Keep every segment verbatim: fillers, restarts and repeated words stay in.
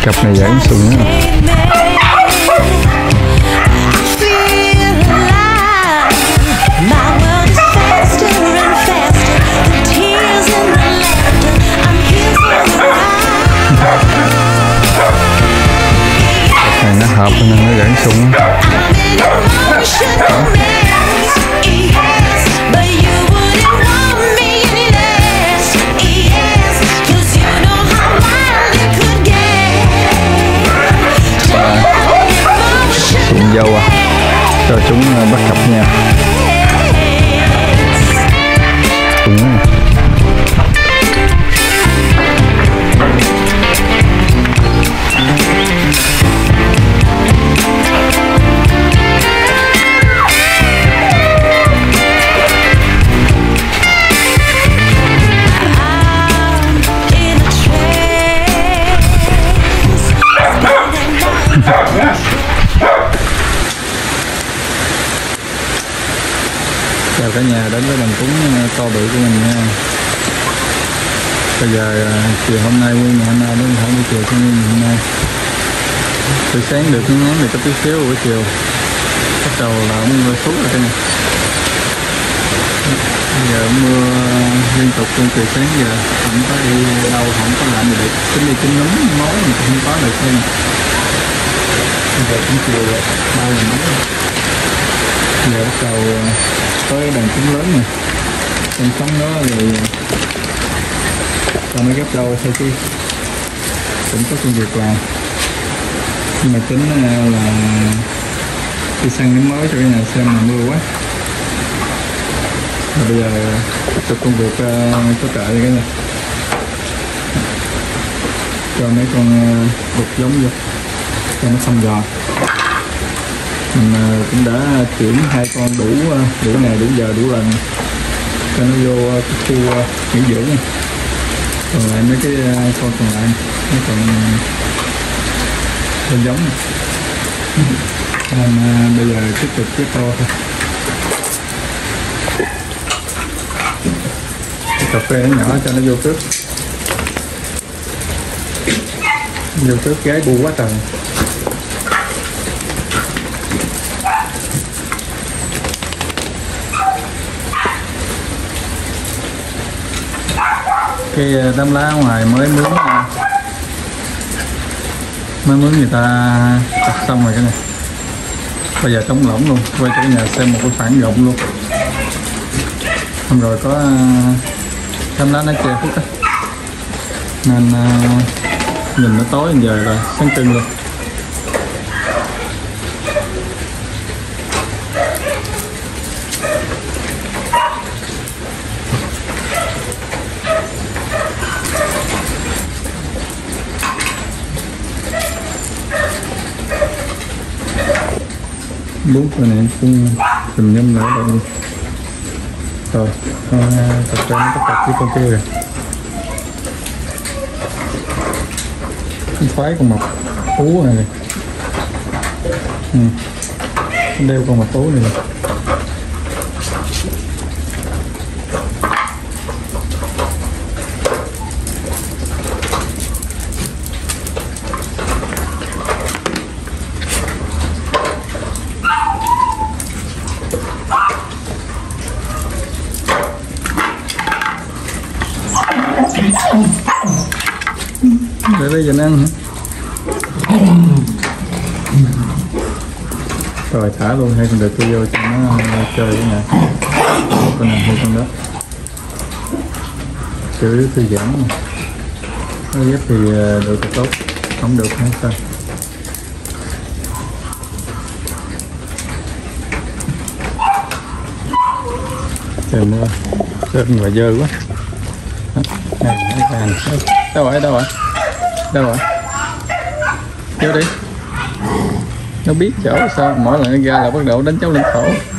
Cặp này dễ sung nữa. Cặp này nó hợp nên nó dễ sung. Dâu à, cho chúng bắt cặp nha. Ừ. Chào cả nhà đến với đàn cúng to bự của mình nha. Bây giờ chiều hôm nay nguyên ngày hôm nay đến khoảng buổi chiều cho nguyên ngày hôm nay. Từ sáng được nắng nắng thì có tí xíu buổi chiều bắt đầu là mưa xuống rồi đây nè. Bây giờ mưa liên tục luôn từ sáng giờ, không có đi đâu, không có làm gì được. Tính đi tính nấm máu mình không có được xem. Bây giờ cũng chiều rồi, ba giờ nóng. Giờ bắt đầu tới đàn cúng lớn nè, con sống nó rồi tao mới gấp đầu sau khi cũng có công việc làm, nhưng mà tính là đi săn nấm mới cho cái nhà xem mà mưa quá. Và bây giờ tiếp tục công việc uh, có trợ cái này, cho mấy con uh, đục giống vô cho nó xong giòn. Mình uh, cũng đã chuyển hai con đủ uh, đủ ngày đủ giờ đủ lần cho nó vô uh, cái khu uh, nghỉ dưỡng này. Còn lại mấy cái uh, con còn lại nó còn bên giống này. Nên uh, bây giờ tiếp tục cái to thôi. Cái cà phê nhỏ cho nó vô trước, vô trước gái bu quá trời. Cái đám lá ngoài mới mướn mới mướn người ta chặt xong rồi cái này, bây giờ trống lỏng luôn, quay cho cái nhà xem một cái khoảng rộng luôn. Hôm rồi có đám lá nó che phút á nên uh, nhìn nó tối giờ là sáng trưng luôn. Bốn cái này cũng tùm nhâm nữa rồi. Rồi, con cặp trên nó cặp với con kia rồi. Con phái con mập ú này này. Ừ. Con đeo con mập ú này này. Để bây giờ ăn hả? Rồi thả luôn hai con đực kia vô cho nó chơi cái này. Con này hay con đó. Chứ thư giãn mà. Nó ghép thì được thì tốt, không được không sao. Trời mưa, sơn và dơ quá. Này, này, này. Đâu rồi, đâu rồi? Đâu rồi? Vô đi. Nó biết chỗ sao, mỗi lần nó ra là bắt đầu đánh cháu lên khổ.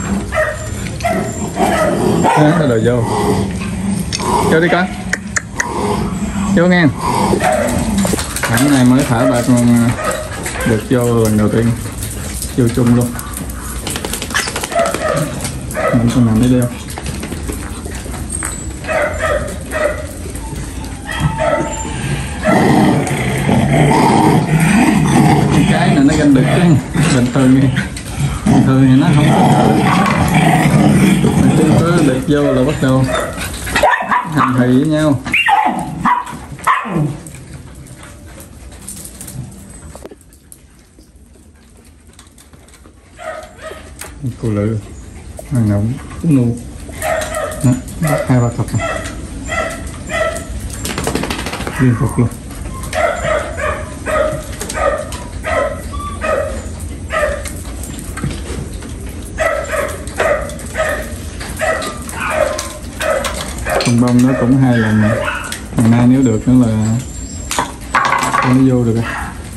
À, nó đòi vô. Vô đi con. Vô nghe. Hôm nay mới thả ba con được vô lần đầu tiên. Vô chung luôn. Mình con nằm đi đeo. thường thì thường thì nó không có mình cứ cứ địch vô là bắt đầu hành hì với nhau. Cô lự hàng nào cũng nu bắt hai ba cặp liên tục luôn. Con bông nó cũng hai lần, ngày nay nếu được nữa là cho nó vô được.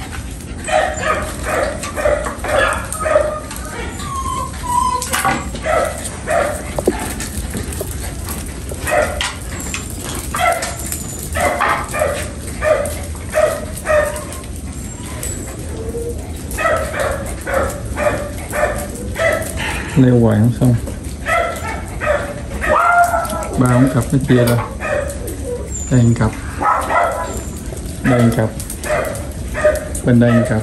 Leo hoài không xong, ba ống cặp nó chia ra, đây một cặp, đây một cặp, bên đây một cặp.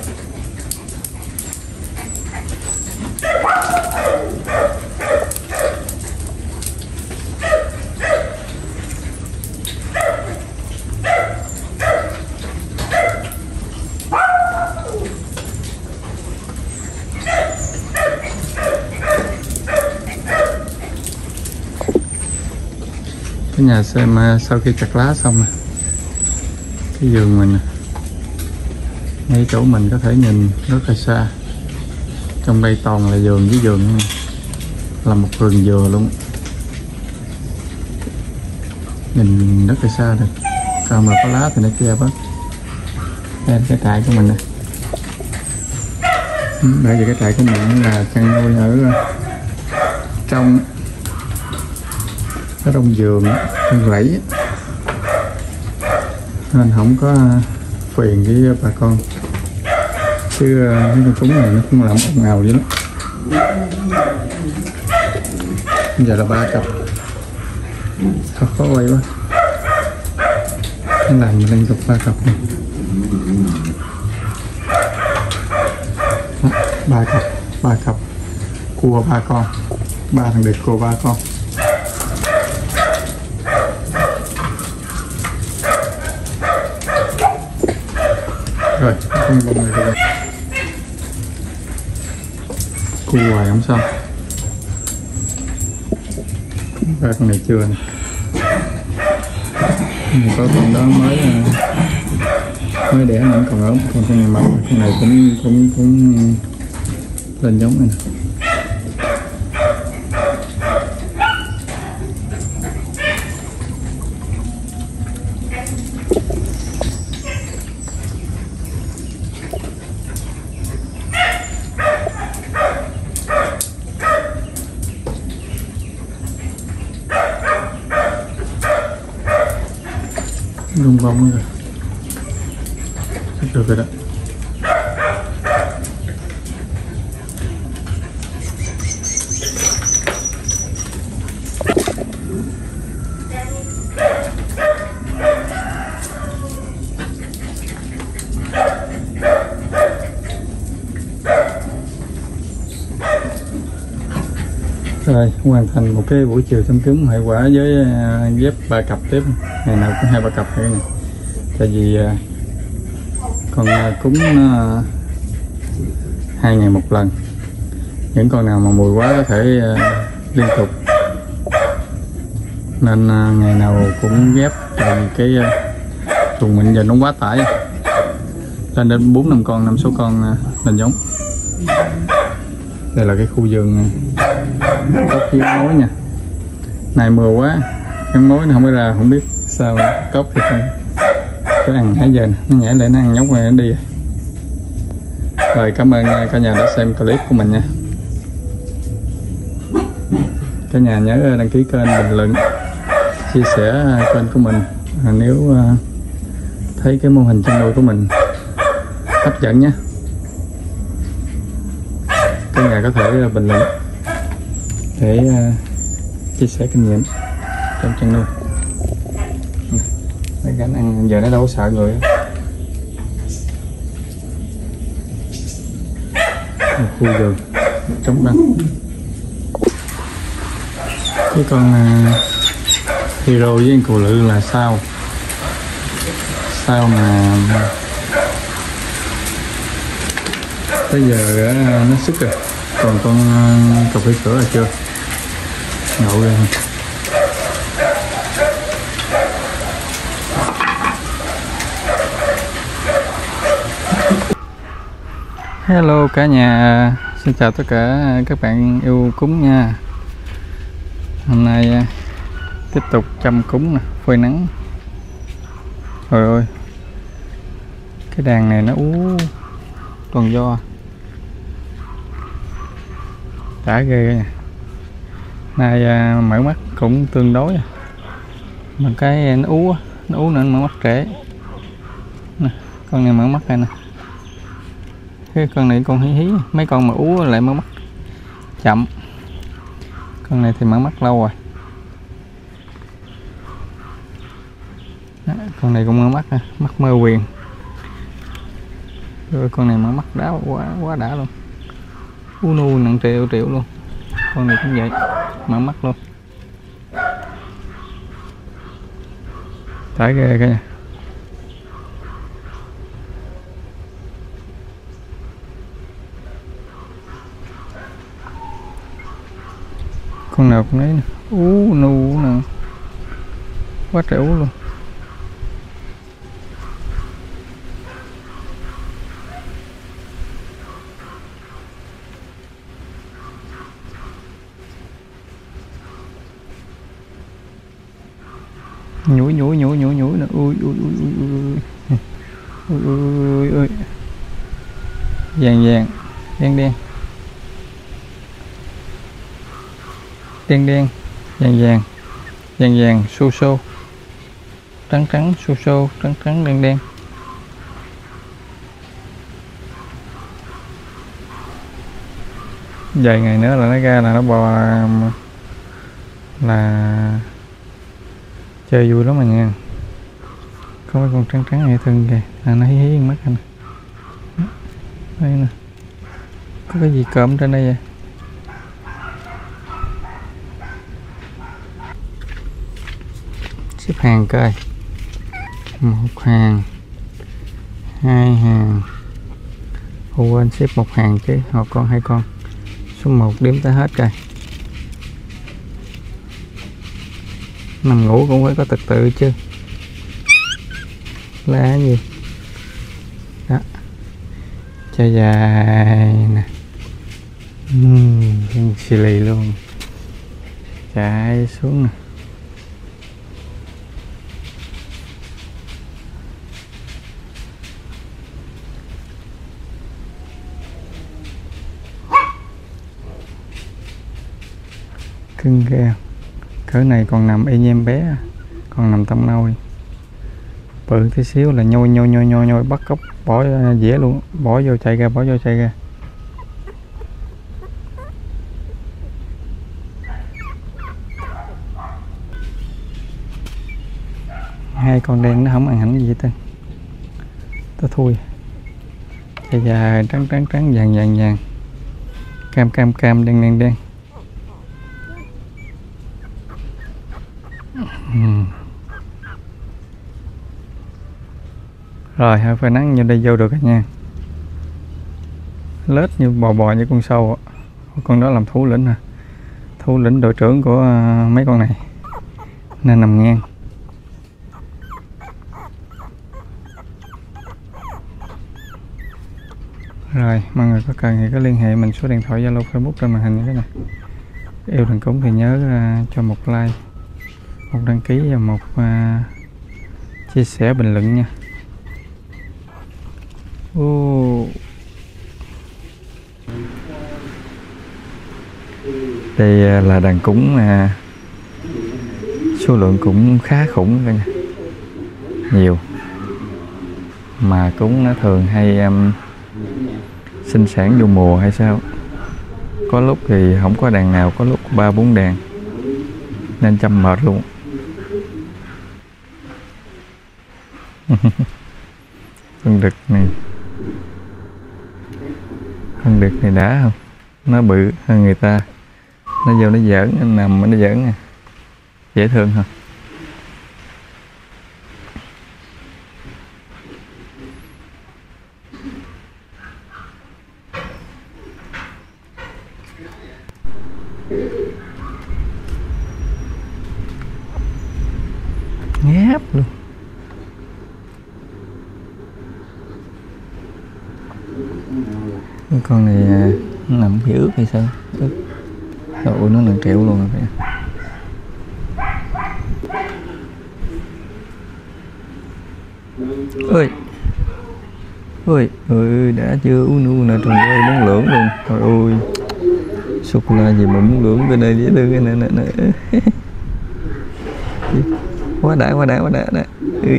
Cái nhà xem sau khi chặt lá xong nè, cái vườn mình ngay chỗ mình có thể nhìn rất là xa. Trong đây toàn là vườn với vườn, là một rừng dừa luôn, nhìn rất là xa được. Còn mà có lá thì nó che bớt. Đây là cái trại của mình nè. Bởi vì cái trại của mình là chăn nuôi ở trong ở trong vườn, trong rẫy, nên không có phiền với bà con. Chứ cái con cúng này nó cũng làm ồn ào vậy đó. Bây giờ là ba cặp, thật khó quay quá. Nó làm liên tục ba cặp này. Ba cặp, ba cặp cua ba con, ba thằng đực cua ba con. Rồi, không bông này rồi. Cua hoài không sao. Ba con này chưa nè. Có con đó mới mới đẻ vẫn còn ốm, còn con này mập, con này cũng cũng cũng lên giống này nè. Rung bông rồi, được rồi đó. Rồi hoàn thành một cái buổi chiều thăm cúng hiệu quả với uh, ghép ba cặp tiếp, ngày nào cũng hai ba cặp này. Tại vì uh, con uh, cúng nó uh, hai ngày một lần, những con nào mà mùi quá có thể uh, liên tục, nên uh, ngày nào cũng ghép. Tại vì cái uh, chuồng mình giờ nó quá tải, lên đến bốn năm con, năm số con uh, lên giống. Đây là cái khu vườn có kiếm mối nha. Này mưa quá, cái mối nó không có ra, không biết sao cốc thì không có ăn nãy giờ nè, nó nhảy lại nó ăn nhóc này nó đi. Rồi cảm ơn cả nhà đã xem clip của mình nha. Cả nhà nhớ đăng ký kênh, bình luận, chia sẻ kênh của mình nếu thấy cái mô hình chăn nuôi của mình hấp dẫn nhé. Cả nhà có thể bình luận để uh, chia sẻ kinh nghiệm trong chăn nuôi. Mấy cái ăn giờ nó đâu có sợ người. một khu vườn trống đăng. Cái con uh, hero với con cù lự là sao sao mà tới giờ uh, nó sức rồi. Còn con uh, cà phê sữa là chưa ngậu ra. Hello cả nhà, xin chào tất cả các bạn yêu cúng nha. Hôm nay tiếp tục chăm cúng nè, phơi nắng. Trời ơi, cái đàn này nó ú toàn do đã ghê nha. Nay mở mắt cũng tương đối, mà cái nó ú nó ú nữa mở mắt trễ nè. Con này mở mắt đây nè, cái con này con hí hí, mấy con mà ú lại mở mắt chậm, con này thì mở mắt lâu rồi. Đó, con này cũng mở mắt nè, mắt mơ quyền. Rồi con này mở mắt đá quá quá đã luôn, u nu nặng triệu triệu luôn. Con này cũng vậy, mở mắt luôn, tải ghê cả nhà. Con nào cũng lấy nè, ú nu nè, quá trời ú luôn. Nhủi nhủi nhủi nhủi nhủi nè, ui ui ui ui ui ui ui, vàng vàng, đen đen, đen đen, vàng vàng, vàng vàng, xô xô, trắng trắng, xô xô, trắng trắng, đen đen. Vài ngày nữa là nó ra là nó bò là chơi vui lắm mà nha. Có mấy con trắng trắng này thân kìa, à, nó hí hí mắt anh. Đây nè, có cái gì cộm trên đây vậy? Xếp hàng coi, một hàng, hai hàng. Ô, quên xếp một hàng chứ, một con hai con. Số một đếm tới hết coi. Nằm ngủ cũng phải có trật tự chứ. Lá cái gì đó, chơi dài nè, uhm, xì lì luôn, chạy xuống nè. Cưng ghê, cỡ này còn nằm y như em bé, còn nằm trong nôi. Bự tí xíu là nhoi nhoi nhoi nhoi nhoi bắt cốc bỏ dĩa luôn, bỏ vô chạy ra, bỏ vô chạy ra. Hai con đen nó không ăn hẳn gì hết trơn, tao thui. Chạy dài trắng trắng trắng, vàng vàng vàng, cam cam cam, đen đen đen. uhm. Rồi hơi phơi nắng như đây vô được nha. Lết như bò bò như con sâu. Con đó làm thủ lĩnh nè, thủ lĩnh đội trưởng của uh, mấy con này nên nằm ngang. Rồi mọi người có cần thì có liên hệ mình, số điện thoại Zalo Facebook trên màn hình như thế này. Yêu đàn cúng thì nhớ uh, cho một like, một đăng ký và một uh, chia sẻ bình luận nha. Ô. Đây là đàn cúng à, số lượng cũng khá khủng cả nha, nhiều. Mà cúng nó thường hay um, sinh sản vô mùa hay sao. Có lúc thì không có đàn nào, có lúc ba bốn đàn nên chăm mệt luôn. Con đực này Con đực này đã không? Nó bự hơn người ta. Nó vô nó giỡn, nó nằm nó giỡn nè. Dễ thương không? Ngáp luôn. Con này nó nằm bị ướt hay sao? Ướt. Ôi, nó nặng trẹo luôn rồi. Ơi ơi ơi, đã chưa uống nu nè, trời ơi, muốn lưỡng luôn. Trời ơi, sô cô la gì mà muốn lưỡng bên đây dễ thương cái này nè nè. Quá đã quá đã quá đã đã.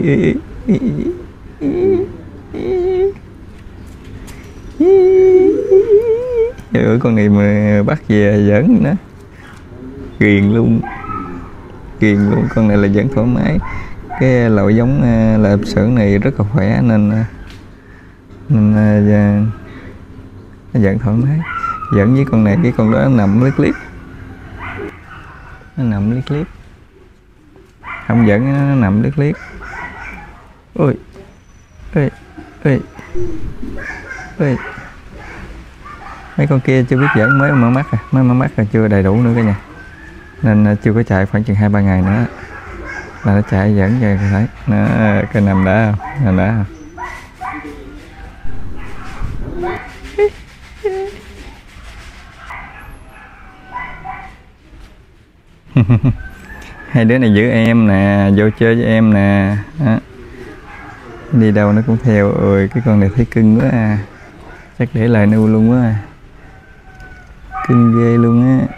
Trời ơi, con này mà bắt về giỡn nữa, ghiền luôn, ghiền luôn. Con này là vẫn thoải mái. Cái loại giống lợp sữa này rất là khỏe nên nên nó vẫn thoải mái. Giỡn với con này, cái con đó nó nằm liếc liếc, nó nằm liếc liếc, không giỡn nó nằm liếc liếc. Ôi ơi ơi ơi, mấy con kia chưa biết giỡn, mới mở mắt à, mới mở mắt rồi, chưa đầy đủ nữa cả nhà, nên chưa có chạy khoảng chừng hai ba ngày nữa là nó chạy dẫn về thấy nó cái nằm đã không, nằm đã không. Hai đứa này giữ em nè, vô chơi với em nè. Đó. Đi đâu nó cũng theo. Ôi, cái con này thấy cưng quá à, chắc để lại nuôi luôn quá à, cưng ghê luôn á.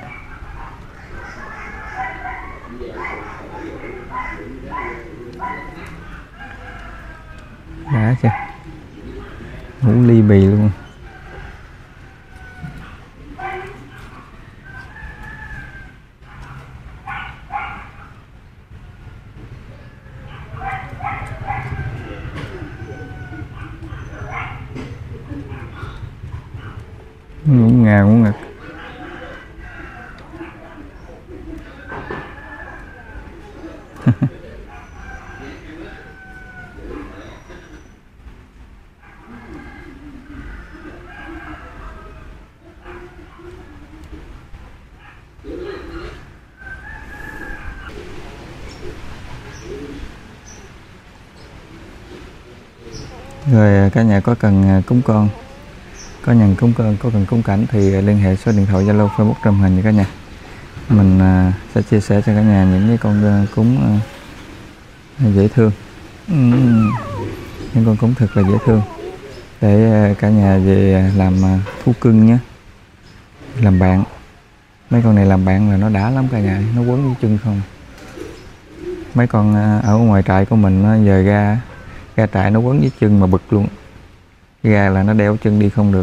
Đã chưa, ngủ ly bì luôn. Ngủ ngà ngủ ngật. Rồi cả nhà có cần cúng con, có nhận cúng con, có cần cúng cảnh thì liên hệ số điện thoại Zalo, Facebook trong hình nha cả nhà. Mình sẽ chia sẻ cho cả nhà những cái con cúng dễ thương, những con cúng thật là dễ thương để cả nhà về làm thú cưng nhé, làm bạn. Mấy con này làm bạn là nó đã lắm cả nhà, nó quấn với chân không. Mấy con ở ngoài trại của mình giờ ra ra trại nó quấn với chân mà bực luôn, ra là nó đeo chân đi không được.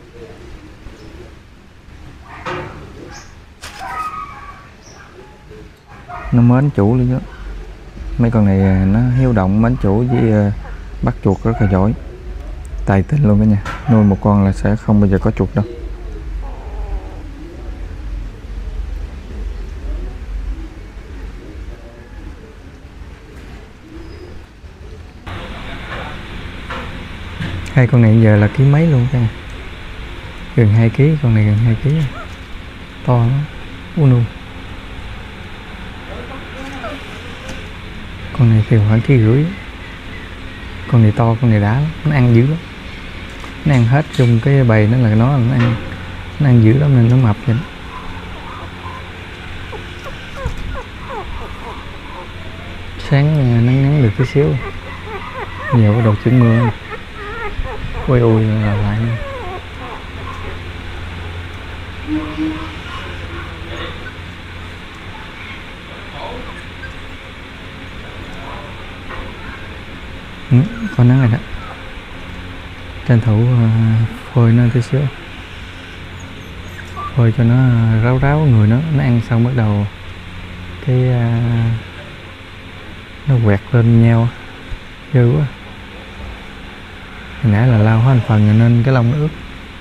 Nó mến chủ luôn đó. Mấy con này nó hiếu động, mến chủ với uh, bắt chuột rất là giỏi, tài tình luôn cả nhà. Nuôi một con là sẽ không bao giờ có chuột đâu. Hai con này giờ là ký mấy luôn cả nhà, gần hai ký, con này gần hai ký, to lắm. Unu. Con này thì khoảng ký rưỡi. Con này to, con này đá lắm, nó ăn dữ lắm, nó ăn hết chung cái bầy nó là nó nó ăn nó ăn dữ lắm nên nó mập vậy đó. Sáng nắng nắng được tí xíu, giờ bắt đầu chuyển mưa. Ôi ôi là lại nữa. Ừ, có nắng rồi đó, tranh thủ uh, phơi nó tí xíu, phơi cho nó ráo ráo người nó nó ăn xong bắt đầu cái uh, nó quẹt lên nhau dữ quá. Hồi nãy là lau hết thành phần rồi nên cái lông nó ướt,